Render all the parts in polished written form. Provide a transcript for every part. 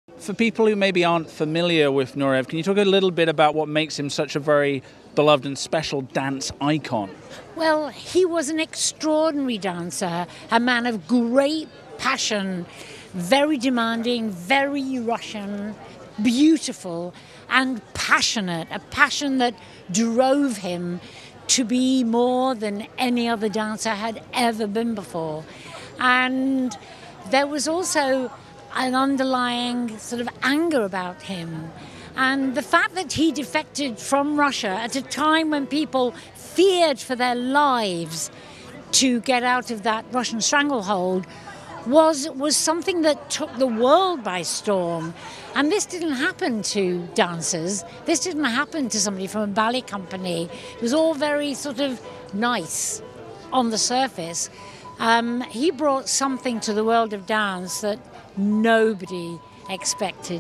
For people who maybe aren't familiar with Nureyev, can you talk a little bit about what makes him such a very beloved and special dance icon? Well, he was an extraordinary dancer, a man of great passion, very demanding, very Russian, beautiful and passionate, a passion that drove him to be more than any other dancer had ever been before. And there was also an underlying sort of anger about him. And the fact that he defected from Russia at a time when people feared for their lives to get out of that Russian stranglehold was something that took the world by storm. And this didn't happen to dancers. This didn't happen to somebody from a ballet company. It was all very sort of nice on the surface. He brought something to the world of dance that nobody expected.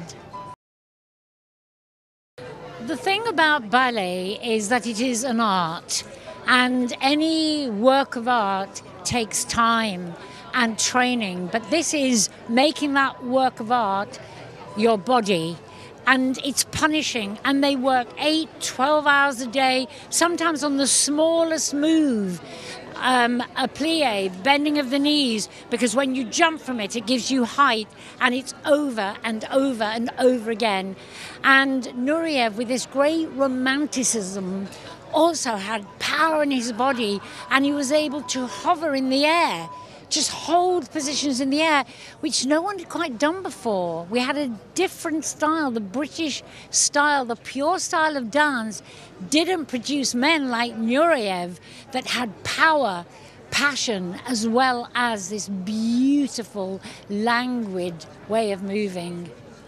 The thing about ballet is that it is an art, and any work of art takes time and training, but this is making that work of art your body, and it's punishing, and they work 8, 12 hours a day, sometimes on the smallest move, a plie, bending of the knees, because when you jump from it, it gives you height, and it's over and over and over again. And Nureyev, with this great romanticism, also had power in his body, and he was able to hover in the air, just hold positions in the air, which no one had quite done before. We had a different style. The British style, the pure style of dance, didn't produce men like Nureyev that had power, passion, as well as this beautiful, languid way of moving.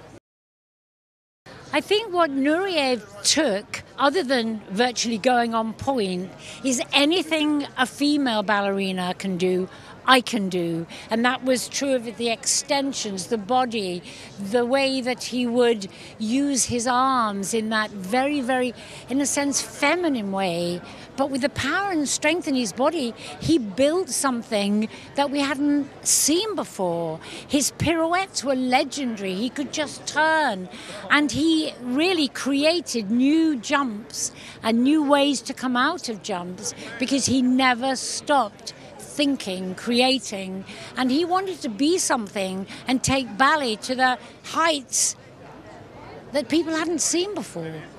I think what Nureyev took, other than virtually going on point, is anything a female ballerina can do, I can do. And that was true of the extensions, the body, the way that he would use his arms in that very, very, in a sense, feminine way. But with the power and strength in his body, he built something that we hadn't seen before. His pirouettes were legendary. He could just turn. And he really created new jumps and new ways to come out of jumps, because he never stopped thinking, creating, and he wanted to be something and take ballet to the heights that people hadn't seen before.